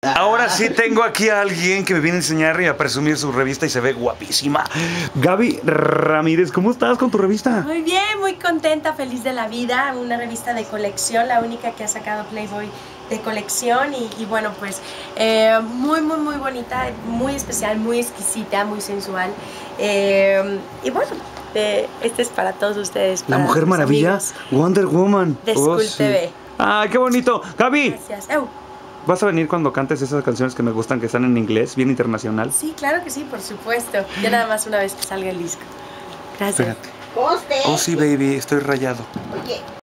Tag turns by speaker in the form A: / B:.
A: Ahora sí tengo aquí a alguien que me viene a enseñar y a presumir su revista y se ve guapísima. Gaby Ramírez, ¿cómo estás con tu revista?
B: Muy bien, muy contenta, feliz de la vida. Una revista de colección, la única que ha sacado Playboy de colección y bueno, pues muy bonita, muy especial, muy exquisita, muy sensual. Y bueno, este es para todos ustedes.
A: La
B: para
A: Mujer Maravilla,
B: amigos.
A: Wonder Woman.
B: De School TV.
A: ¡Ah, qué bonito! Gaby,
B: Gracias.
A: ¿vas a venir cuando cantes esas canciones que me gustan, que están en inglés, bien internacional?
B: Sí, claro que sí, por supuesto. Ya nada más una vez que salga el disco. Gracias.
A: Espérate. Oh, sí, baby, estoy rayado.
B: Oye.